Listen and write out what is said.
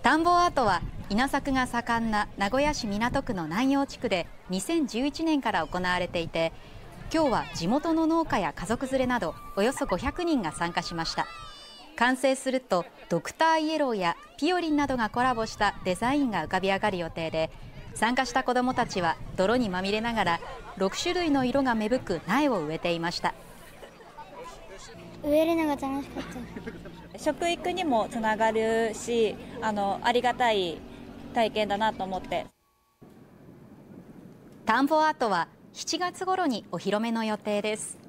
田んぼアートは稲作が盛んな名古屋市港区の南陽地区で2011年から行われていて、今日は地元の農家や家族連れなどおよそ500人が参加しました。完成するとドクターイエローやピオリンなどがコラボしたデザインが浮かび上がる予定で、参加した子どもたちは泥にまみれながら6種類の色が芽吹く苗を植えていました。 植えるのが楽しかった。 食育にもつながるし、ありがたい体験だなと思って。 田んぼアートは7月頃にお披露目の予定です。